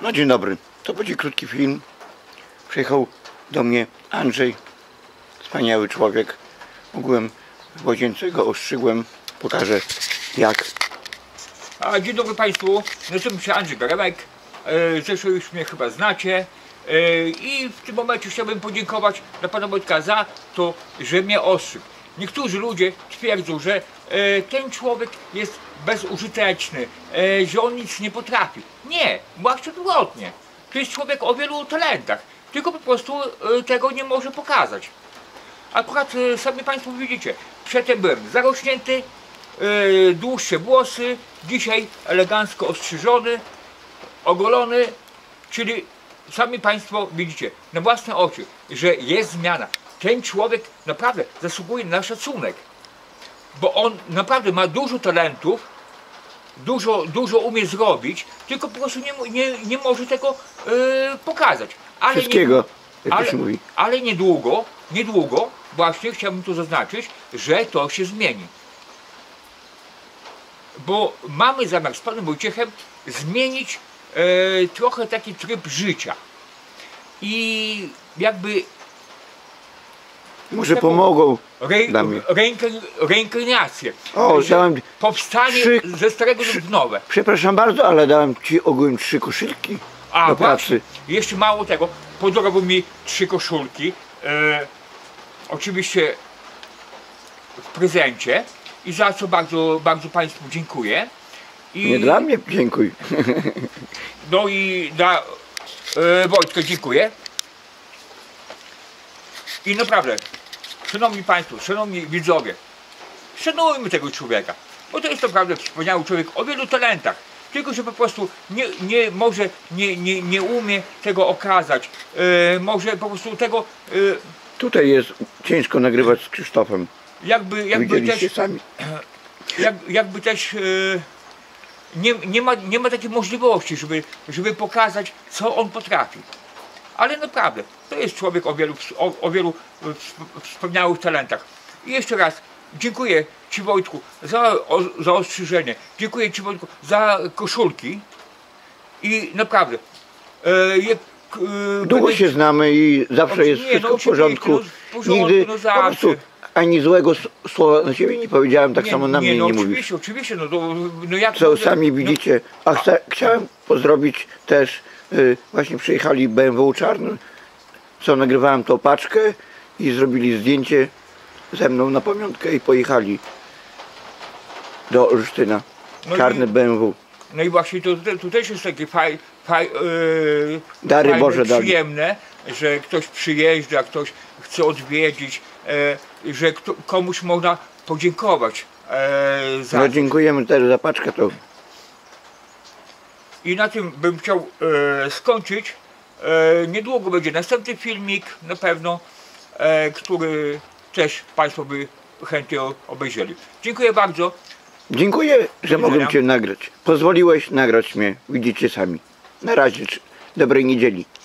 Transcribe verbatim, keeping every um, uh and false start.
No dzień dobry, to będzie krótki film. Przyjechał do mnie Andrzej, wspaniały człowiek. Ogółem w łazience go ostrzygłem, pokażę jak. A dzień dobry Państwu, nazywam się Andrzej Garemek, zresztą już mnie chyba znacie. I w tym momencie chciałbym podziękować dla Pana Wojtka za to, że mnie ostrzygł. Niektórzy ludzie twierdzą, że ten człowiek jest bezużyteczny, że on nic nie potrafi. Nie, właśnie odwrotnie. To jest człowiek o wielu talentach, tylko po prostu tego nie może pokazać. Akurat sami Państwo widzicie, przedtem byłem zarośnięty, dłuższe włosy, dzisiaj elegancko ostrzyżony, ogolony, czyli sami Państwo widzicie na własne oczy, że jest zmiana. Ten człowiek naprawdę zasługuje na szacunek, bo on naprawdę ma dużo talentów, dużo, dużo umie zrobić, tylko po prostu nie, nie, nie może tego yy, pokazać. Ale Wszystkiego, nie, jak ale, to się mówi. Ale niedługo, niedługo, właśnie chciałbym tu zaznaczyć, że to się zmieni. Bo mamy zamiar z Panem Wojciechem zmienić e, trochę taki tryb życia. I jakby... Może pomogą re, dla mnie. Reinkarnację. O, dałem powstanie trzy, ze starego trzy, lub nowe. Przepraszam bardzo, ale dałem Ci ogółem trzy koszylki A do właśnie, pracy. jeszcze mało tego, podarował mi trzy koszulki. E, oczywiście w prezencie. I za co bardzo, bardzo Państwu dziękuję. I, Nie dla mnie, dziękuj. No i dla e, Wojtka dziękuję. I naprawdę, szanowni Państwo, szanowni widzowie, szanujmy tego człowieka, bo to jest naprawdę wspaniały człowiek o wielu talentach, tylko że po prostu nie, nie może, nie, nie, nie umie tego okazać, e, może po prostu tego... E, Tutaj jest ciężko nagrywać z Krzysztofem. Jakby, jakby też, sami. jak, jakby też e, nie, nie, ma, nie ma takiej możliwości, żeby, żeby pokazać, co on potrafi. Ale naprawdę, to jest człowiek o wielu, o, o wielu wspaniałych talentach. I jeszcze raz dziękuję Ci, Wojtku, za, o, za ostrzyżenie. Dziękuję Ci, Wojtku, za koszulki. I naprawdę, e, jak, e, Długo będę... się znamy i zawsze jest nie, wszystko no, w porządku. No, w porządku, Nigdy no, po prostu ani złego słowa na Ciebie nie powiedziałem, tak nie, samo na nie, mnie no, nie oczywiście, mówisz. Oczywiście, no, to, no jak Co może, sami no, widzicie. A chca, chciałem pozdrowić też, y, właśnie przyjechali B M W czarny, co nagrywałem tą paczkę i zrobili zdjęcie ze mną na pamiątkę i pojechali do Olsztyna. No Czarny i, B M W. No i właśnie to, to też jest takie faj, faj, yy, Dary fajne, Boże dali. przyjemne, że ktoś przyjeżdża, ktoś chce odwiedzić, yy, że kto, komuś można podziękować yy, za No to. dziękujemy też za paczkę to. I na tym bym chciał yy, skończyć. Yy, niedługo będzie następny filmik na pewno, yy, który też Państwo by chętnie obejrzeli. Dziękuję bardzo. Dziękuję, że mogłem Cię nagrać. Pozwoliłeś nagrać mnie. Widzicie sami. Na razie. Dobrej niedzieli.